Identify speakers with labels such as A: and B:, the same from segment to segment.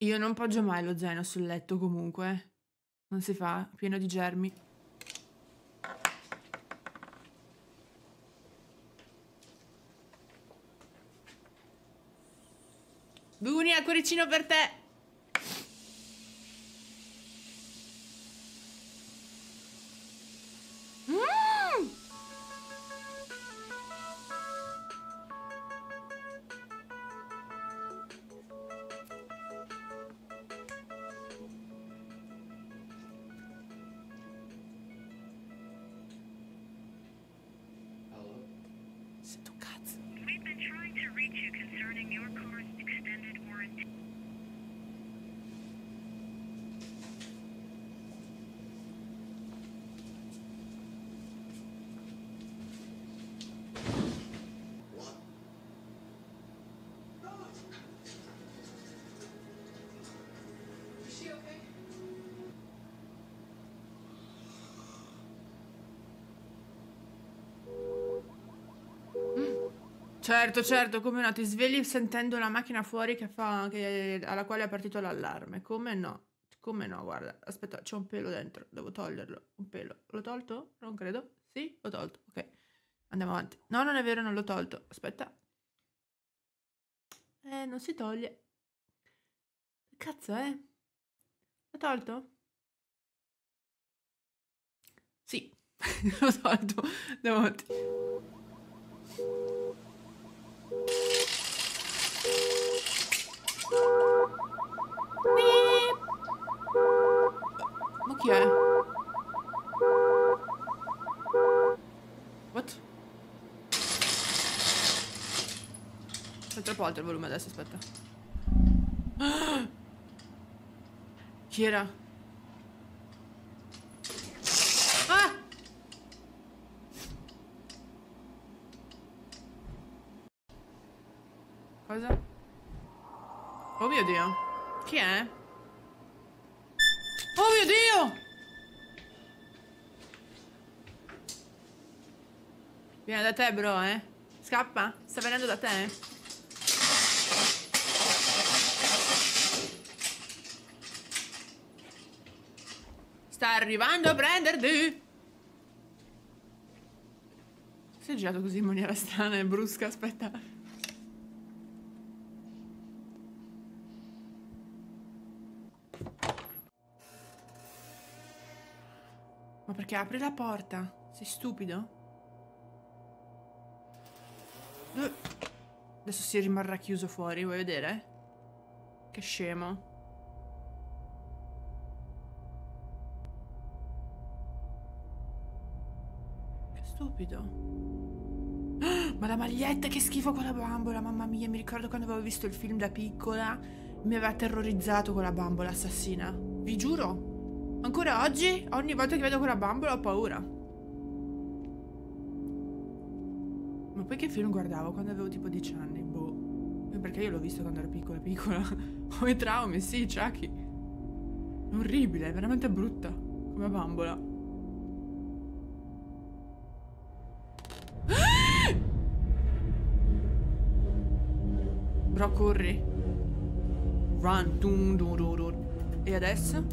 A: Io non poggio mai lo zaino sul letto comunque. Non si fa, pieno di germi. Dunia, cuoricino per te! Sento un cazzo.
B: We've been trying to reach you concerning your car's extended warranty.
A: Certo, certo, come no, ti svegli sentendo la macchina fuori che fa, alla quale è partito l'allarme. Come no? Come no, guarda, aspetta, c'è un pelo dentro, devo toglierlo. Un pelo. L'ho tolto? Non credo. Sì, l'ho tolto, ok. Andiamo avanti. No, non è vero, non l'ho tolto. Aspetta. Non si toglie. Che cazzo è? L'ho tolto? Sì, l'ho tolto. Andiamo avanti. Ma chi è? What? C'è troppo alto il volume adesso, aspetta. Chi era? Ah! Cosa? Oh mio Dio. Chi è? Oh mio Dio! Viene da te, bro, eh? Scappa? Sta venendo da te? Sta arrivando a prenderti! Si è girato così in maniera strana e brusca, aspetta. Ma perché apri la porta? Sei stupido? Adesso si rimarrà chiuso fuori, vuoi vedere? Che scemo. Che stupido. Ma la maglietta, che schifo quella bambola, mamma mia, mi ricordo quando avevo visto il film da piccola, mi aveva terrorizzato quella bambola assassina. Vi giuro. Ancora oggi, ogni volta che vedo quella bambola ho paura. Ma poi che film guardavo quando avevo tipo 10 anni? Boh. Perché io l'ho visto quando ero piccola piccola. Ho i traumi, sì, Chucky. È orribile, è veramente brutta. Come bambola. Bro, corri. Run. Dun, dun, dun, dun. E adesso?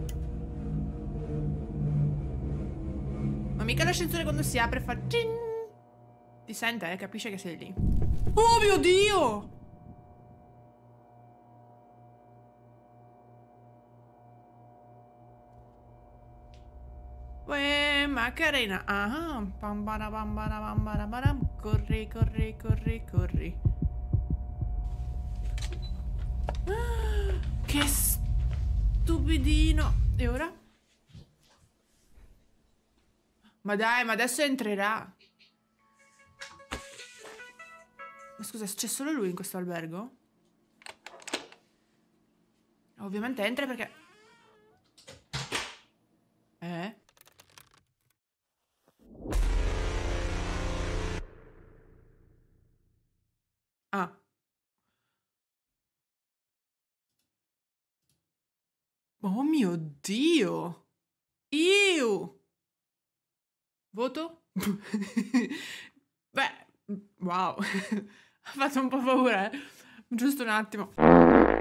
A: Ma mica l'ascensore quando si apre fa... Cin! Ti sente, capisce che sei lì. Oh mio Dio! Uè, Macarena. Ah, pam pam pam. Corri, corri, corri, corri. Ah, che stupidino. E ora? Ma dai, ma adesso entrerà. Ma scusa, c'è solo lui in questo albergo? Ovviamente entra perché... Ah. Oh mio Dio! Iu! Voto? Beh, wow. Ha fatto un po' paura, eh. Giusto un attimo.